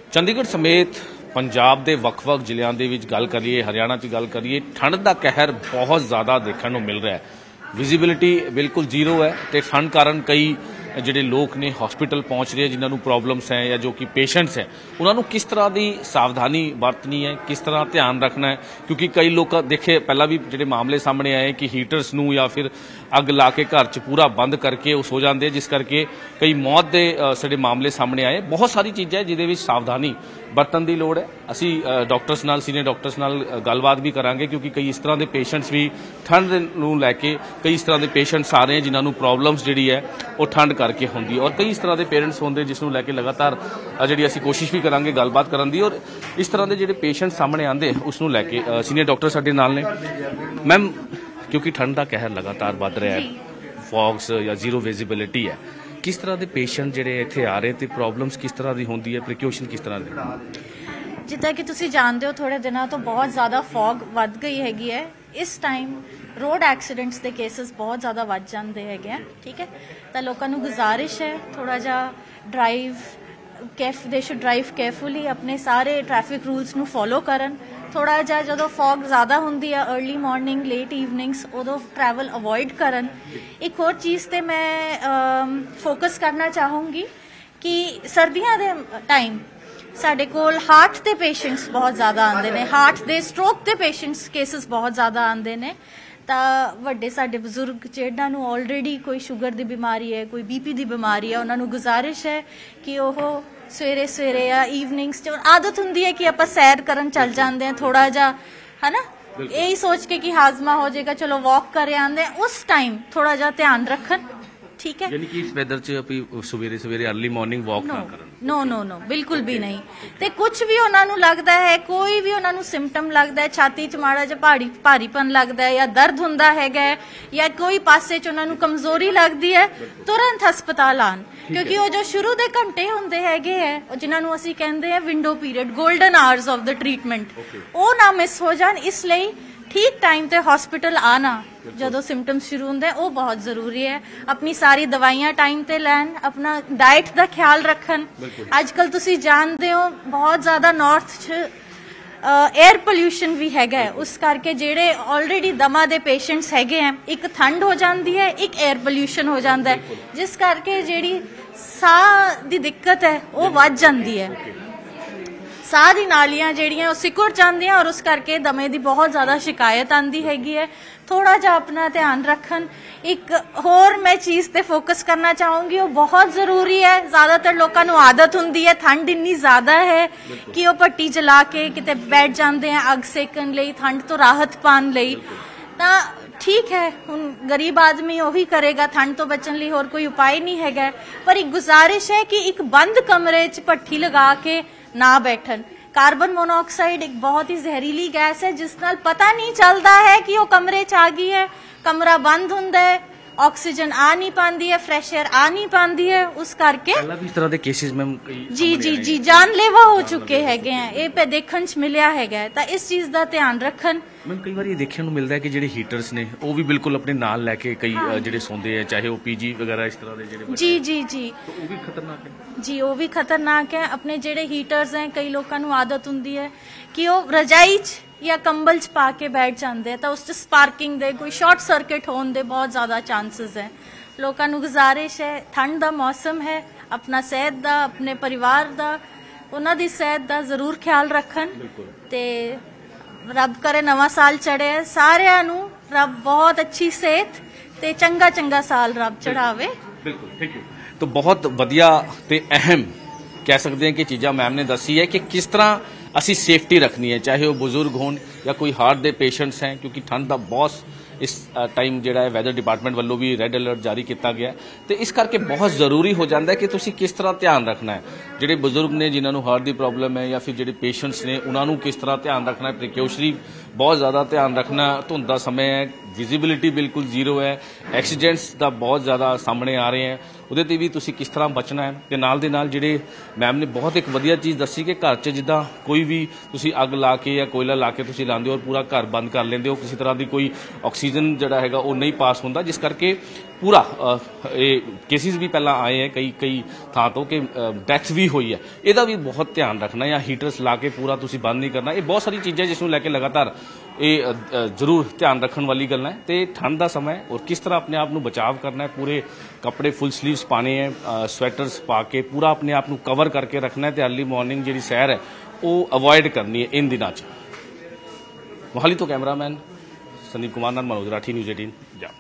ਚੰਡੀਗੜ੍ਹ ਸਮੇਤ पंजाब के ਵੱਖ-ਵੱਖ ਜ਼ਿਲ੍ਹਿਆਂ ਦੇ ਵਿੱਚ ਗੱਲ ਕਰੀਏ, हरियाणा च गल करिए, ठंड का कहर बहुत ज़्यादा देखने को मिल रहा है। विजिबिलिटी बिल्कुल जीरो है तो ठंड कारण कई ਜਿਹੜੇ ਲੋਕ ਨੇ ਹਸਪੀਟਲ ਪਹੁੰਚ ਰਹੇ ਜਿਨ੍ਹਾਂ ਨੂੰ ਪ੍ਰੋਬਲਮਸ ਹੈ ਜਾਂ ਜੋ ਕਿ ਪੇਸ਼ੈਂਟਸ ਹੈ ਉਹਨਾਂ ਨੂੰ ਕਿਸ ਤਰ੍ਹਾਂ ਦੀ ਸਾਵਧਾਨੀ ਵਰਤਣੀ ਹੈ, ਕਿਸ ਤਰ੍ਹਾਂ ਧਿਆਨ ਰੱਖਣਾ ਹੈ, ਕਿਉਂਕਿ ਕਈ ਲੋਕ ਦੇਖੇ ਪਹਿਲਾਂ ਵੀ ਜਿਹੜੇ ਮਾਮਲੇ ਸਾਹਮਣੇ ਆਏ ਕਿ ਹੀਟਰਸ ਨੂੰ ਜਾਂ ਫਿਰ ਅੱਗ ਲਾ ਕੇ ਘਰ 'ਚ ਪੂਰਾ ਬੰਦ ਕਰਕੇ ਉਹ ਸੋ ਜਾਂਦੇ ਜਿਸ ਕਰਕੇ ਕਈ ਮੌਤ ਦੇ ਸਾਡੇ ਮਾਮਲੇ ਸਾਹਮਣੇ ਆਏ। ਬਹੁਤ ਸਾਰੀ ਚੀਜ਼ਾਂ ਜਿਹਦੇ ਵਿੱਚ ਸਾਵਧਾਨੀ ਵਰਤਣ ਦੀ ਲੋੜ ਹੈ। ਅਸੀਂ ਡਾਕਟਰਸ ਨਾਲ ਸੀਨੀਅਰ ਡਾਕਟਰਸ ਨਾਲ ਗੱਲਬਾਤ ਵੀ ਕਰਾਂਗੇ ਕਿਉਂਕਿ ਕਈ ਇਸ ਤਰ੍ਹਾਂ ਦੇ ਪੇਸ਼ੈਂਟਸ ਵੀ ਠੰਡ ਨੂੰ ਲੈ ਕੇ ਕਈ ਇਸ ਤਰ੍ਹਾਂ ਦੇ ਪੇਸ਼ੈਂਟਸ ਆ ਰਹੇ ਜਿਨ੍ਹਾਂ ਨੂੰ ਪ੍ਰੋਬਲਮਸ ਜਿਹੜੀ ਹੈ ਉਹ ਠੰਡ करके होंगी और कई इस तरह के पेरेंट्स होंगे जिसनों लैके लगातार जी असी कोशिश भी करांगे गलबात करन दी और इस तरह के जो पेशेंट सामने आते उसनों लैके सीनियर डॉक्टर साडे नाल ने। मैम क्योंकि ठंड का कहर लगातार बढ़ रहा है, फॉग्स या जीरो विजिबिलिटी है, किस तरह के पेशेंट जिहड़े इत्थे आ रहे ते प्रॉब्लम्स किस तरह की होंदी है, प्रिकॉशन किस तरह की? जिद्दां कि तुसीं जानते हो थोड़े दिनों तो बहुत ज़्यादा फॉग वध गई हैगी है। इस टाइम रोड एक्सीडेंट्स के केसेस बहुत ज़्यादा वध जाते हैं, ठीक है। तो लोगों को गुजारिश है थोड़ा जा दे शुड ड्राइव केयरफुली, अपने सारे ट्रैफिक रूल्स नू फॉलो करन। थोड़ा जा जो फॉग ज़्यादा होंदी है अर्ली मॉर्निंग लेट इवनिंग्स उदों ट्रैवल अवॉइड करन। एक होर चीज़ ते मैं फोकस करना चाहूँगी कि सर्दियों के टाइम साडे कोल हार्ट के पेशेंट्स बहुत ज़्यादा आते हैं, हार्ट के स्ट्रोक के पेशेंट्स केसेस बहुत ज़्यादा आते हैं। तो वड्डे साडे बजुर्ग जिन्हां नूं ऑलरेडी कोई शुगर की बीमारी है, कोई बीपी की बीमारी है, उन्होंने गुजारिश है कि वह सवेरे सवेरे या ईवनिंग्स आदत हुंदी है कि आपां सैर करन चल जाते हैं थोड़ा जा, है ना, यही सोच के कि हाजमा हो जाएगा चलो वॉक कर आते हैं, उस टाइम थोड़ा जा ध्यान रखन, ठीक है। यानी कि इस वेदर च सवेरे सवेरे अर्ली मॉर्निंग वॉक ना करन। नो नो नो बिल्कुल भी नहीं। ते कुछ भी उन्होंने लगता है, कोई भी उन्होंने सिम्पटम लगता है, छाती च माड़ा जिहा भारीपन लगता है या दर्द हुंदा है या कोई पासे च उन्होंने कमजोरी लगती है, तुरंत हस्पताल आन, क्योंकि वो जो शुरू के घंटे होंदे हैगे है जिन्होंने असीं कहंदे हैं window period, golden hours of the treatment, वो ना मिस हो जान। इसलिए ठीक टाइम ते हॉस्पिटल आना जो सिम्पटम्स शुरू होंगे वो बहुत जरूरी है। अपनी सारी दवाइयां टाइम ते लैन, अपना डाइट का ख्याल रखन। अजकल तुसी जानते हो बहुत ज़्यादा नॉर्थ च एयर पोल्यूशन भी हैगा, उस करके जेड़े ऑलरेडी दमा दे पेशेंट्स हैगे हैं, एक ठंड हो जाती है, एक एयर पोल्यूशन हो जाता है, जिस करके जेड़ी साह दी दिक्कत है वो वध जाती है। साह दी नालियां ਜਿਹੜੀਆਂ सिकुड़ ਜਾਂਦੀਆਂ और उस करके दमे की बहुत ज़्यादा शिकायत आती हैगी है। थोड़ा जा अपना ध्यान रखन। एक होर मैं चीज़ ते फोकस करना चाहूँगी, वो बहुत ज़रूरी है। ज़्यादातर लोगों को आदत होंदी है, ठंड इन्नी ज़्यादा है कि वो भट्टी जला के किते बैठ जाते हैं अग सेकन लई, ठंड तो राहत पाने लई। तां ठीक है, हुण गरीब आदमी वही करेगा, ठंड तो बचन लिए होर कोई उपाय नहीं हैगा, पर एक गुजारिश है कि एक बंद कमरे च भट्टी लगा के ना बैठन। कार्बन मोनोऑक्साइड एक बहुत ही जहरीली गैस है जिस नाल पता नहीं चलता है कि वो कमरे च आ गई है, कमरा बंद हुंदा है, ऑक्सीजन आ नहीं पाती है, फ्रैश एयर आ नहीं पाती है, उस करके इस तरह के केसेस में जी जी जी जानलेवा हो चुके हैगे हैं, ये पे देखने च मिलिया हैगा। तो इस चीज़ का ध्यान रखन। मैम कई बार ये देखने को मिलता है कि जो हीटर्स ने वो भी बिल्कुल अपने नाल लैके कई जो सोंदे हैं, चाहे वो पीजी वगैरह इस तरह के जी जी जी तो वो भी खतरनाक है। जी वो भी खतरनाक है। अपने जेडे हीटर्स हैं, कई लोगों को आदत होंदी है कि वो रजाई च या कंबल च पा के बैठ जाते हैं, तो उस स्पार्किंग दे कोई शॉर्ट सर्किट होने दे बहुत ज़्यादा चांसेस हैं। लोगों को गुजारिश है, ठंड का मौसम है, अपना सेहत का, अपने परिवार का, उन्हां दी सेहत का जरूर ख्याल रखन। ते रब करे नवा साल चढ़े सारियां नूं रब बहुत अच्छी सेहत ते चंगा चंगा साल रब चढ़ावे। बिल्कुल थैंक यू। तो बहुत वधिया ते अहम कह सकते हैं कि चीज़ां मैम ने दसी है कि किस तरह असी सेफ्टी रखनी है, चाहे वो बुजुर्ग हों या कोई हार्ट के पेशेंट्स हैं, क्योंकि ठंड का बहुत इस टाइम जो है वैदर डिपार्टमेंट वालों भी रैड अलर्ट जारी किया गया, तो इस करके बहुत जरूरी हो जाता है कि तुसी किस तरह ध्यान रखना है। जोड़े बुजुर्ग ने जिन्होंने हार्ट की प्रॉब्लम है या फिर जो पेशेंट्स ने उन्होंने किस तरह ध्यान रखना है, प्रिकॉशनरी बहुत ज़्यादा ध्यान रखना। धुंध का समय है, विजिबिलिटी बिल्कुल जीरो है, एक्सीडेंट्स का बहुत ज़्यादा सामने आ रहे हैं, ਉਹਦੇ ਤੇ ਵੀ ਤੁਸੀਂ किस तरह बचना है। ਤੇ ਨਾਲ ਦੇ ਨਾਲ ਜਿਹੜੇ ਮੈਮ ਨੇ ਬਹੁਤ ਇੱਕ ਵਧੀਆ ਚੀਜ਼ ਦੱਸੀ ਕਿ ਘਰ 'ਚ ਜਿੱਦਾਂ ਕੋਈ ਵੀ ਤੁਸੀਂ ਅੱਗ ਲਾ ਕੇ ਜਾਂ ਕੋਇਲਾ ਲਾ ਕੇ ਤੁਸੀਂ ਲਾਉਂਦੇ ਹੋ ਔਰ ਪੂਰਾ ਘਰ ਬੰਦ ਕਰ ਲੈਂਦੇ ਹੋ, ਕਿਸੇ ਤਰ੍ਹਾਂ ਦੀ ਕੋਈ ਆਕਸੀਜਨ ਜਿਹੜਾ ਹੈਗਾ ਉਹ ਨਹੀਂ ਪਾਸ ਹੁੰਦਾ, ਜਿਸ ਕਰਕੇ ਪੂਰਾ ਇਹ ਕੇਸਿਸ ਵੀ ਪਹਿਲਾਂ ਆਏ ਹੈ ਕਈ ਥਾਂ ਤੋਂ ਕਿ ਡੈਥ ਵੀ ਹੋਈ ਹੈ, ਇਹਦਾ ਵੀ ਬਹੁਤ ਧਿਆਨ ਰੱਖਣਾ ਜਾਂ ਹੀਟਰਸ ਲਾ ਕੇ ਪੂਰਾ ਤੁਸੀਂ ਬੰਦ ਨਹੀਂ ਕਰਨਾ। ਇਹ ਬਹੁਤ ਸਾਰੀ ਚੀਜ਼ਾਂ ਜਿਸ ਨੂੰ ਲੈ ਕੇ ਲਗਾਤਾਰ ਇਹ ਜ਼ਰੂਰ ਧਿਆਨ ਰੱਖਣ ਵਾਲੀ ਗੱਲਾਂ ਹੈ। ਤੇ ਠੰਡ ਦਾ ਸਮਾਂ ਹੈ ਔਰ ਕਿਸ ਤਰ੍ਹਾਂ ਆਪਣੇ ਆਪ ਨੂੰ ਬਚਾਅ ਕਰਨਾ ਹੈ, ਪੂਰੇ ਕੱਪੜੇ ਫੁੱਲ ਸਲੀਵਸ ਪਾਣੇ ਹੈ, ਸਵੈਟਰਸ ਪਾ ਕੇ ਪੂਰਾ ਆਪਣੇ ਆਪ ਨੂੰ ਕਵਰ ਕਰਕੇ ਰੱਖਣਾ ਹੈ ਤੇ अर्ਲੀ ਮਾਰਨਿੰਗ ਜਿਹੜੀ ਸੈਰ ਹੈ ਉਹ ਅਵੋਇਡ ਕਰਨੀ ਹੈ ਇਨ ਦਿਨਾਂ 'ਚ। ਮੋਹਾਲੀ ਤੋਂ ਕੈਮਰਾਮੈਨ ਸੰਦੀਪ ਕੁਮਾਰ ਨਾਲ ਮਨੋਜ ਰਾਠੀ, ਨਿਊਜ਼ 18 ਪੰਜਾਬ।